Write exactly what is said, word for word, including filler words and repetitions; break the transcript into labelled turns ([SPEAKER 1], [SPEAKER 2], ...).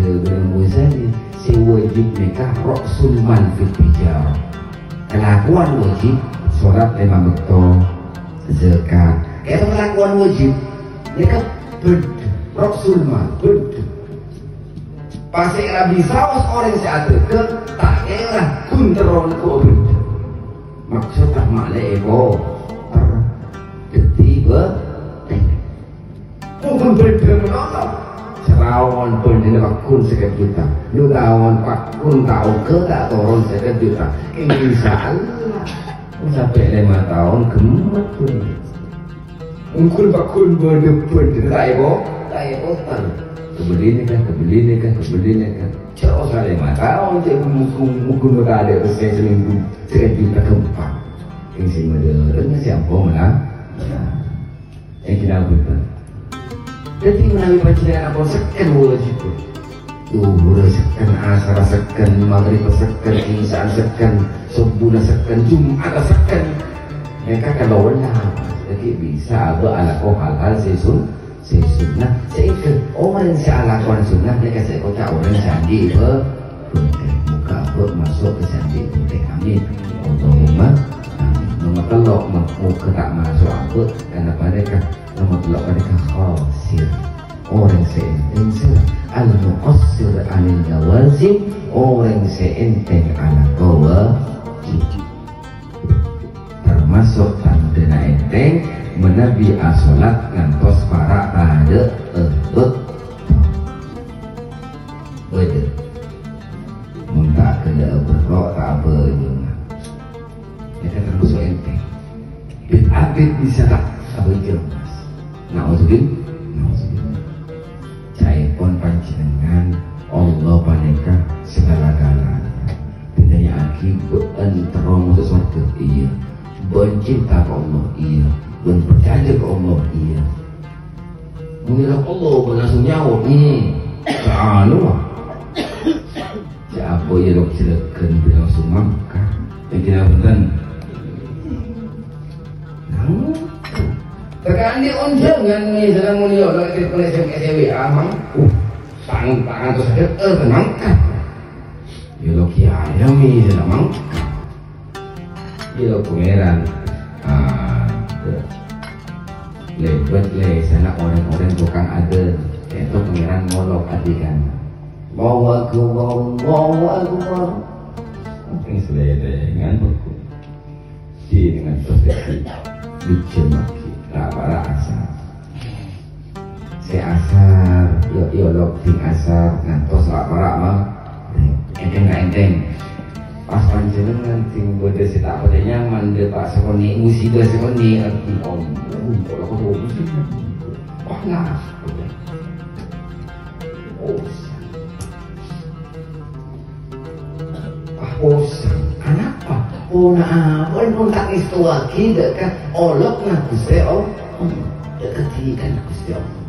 [SPEAKER 1] Sebelum Ghazali si wajib nikah roksul man fil bijar. Kelakuan wajib sholat lima waktu, zakat. Kayak kelakuan wajib nikah bed roksul man bed. Pasti Nabi sawas orang seatur ke tak kira kunteron ko bed. Maksud tak makna ego ketiba mungkin beda menolak serawan pun ini pakun sekian juta nurawan pakun tahu ke tak turun sekian juta insya Allah sampai lima tahun gemet pun mungkin pakun berdepan tak ego tak ego tak kebeli ni kan kebeli ni kan kebeli ni kan jauh sekali lima tahun dia mungkin mungkin berada sekian seminggu sekian juta keempat yang si modern siapa mana yang tidak betul. Jadi menawi panjenengan apa seken wajib duhur seken, asar seken, maghrib seken, isya seken, subuh seken, jumat seken. Mereka kalau lah, jadi bisa apa ala kau hal-hal sesun sesunnah. Sehingga orang yang alakuan sunnah mereka saya kota orang candi ber muka ber masuk ke candi putih. Amin. Allahumma nomor telok muka tak masuk apa karena mereka nomor telok mereka khasir orang seenteng al-muqassir anil jawazim orang seenteng ala kawajib termasuk tanda enteng menabi asolat ngantos para ada ebet beda muntah kena berok tak apa mereka termasuk enteng bid-abid bisa tak apa itu mas na'udzubillah na'udzubillah saya pun panjenengan Allah paneka segala-galanya bedanya akibat terong sesuatu iya bencinta ke Allah iya ben percaya ke Allah iya mengira Allah berlangsung nyawa hmm selalu lah siapa ya dok silakan berlangsung makan yang tidak benar tekan di unjangan nih sedang mulia kalau kita punya S M S W amang uh tangan tangan terus ada eh tenangkan ya lo kiai mi sedang mangkat ya lo pangeran ah lebet le sana orang-orang tukang ada itu pangeran ngolok adikan bawa ke bawa ke bawa mungkin seledengan buku di dengan prosesi dijemaki tak para asar saya asar yo yo lok ting asar ngantos tak para mah enteng nggak enteng pas panjenengan ting bode si tak pada nyaman de pak sekoni musibah sekoni arti om kalau kau tahu musibah panas ah bosan kenapa oh nah apa pun tak istu lagi dekat olok nah gusti oh dekat kan gusti